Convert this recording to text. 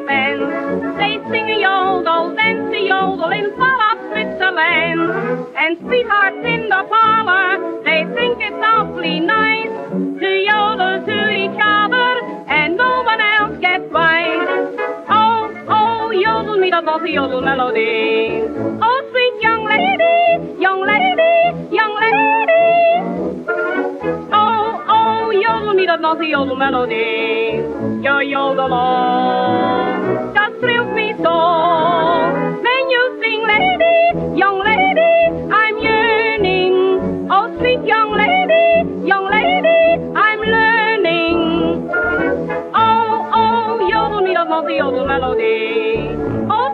band. They sing a yodel, dance a yodel in far Switzerland. And sweethearts in the parlor, they think it's awfully nice to yodel to each other, and no one else gets by. Oh, oh, yodel me the naughty yodel melody. Oh, sweet young lady, young lady, young lady. Oh, oh, yodel me the naughty yodel melody. Your yodel just thrills me so. When you sing, lady, young lady, I'm yearning. Oh, sweet young lady, I'm learning. Oh, oh, yodel me the naughty yodel melody. Oh,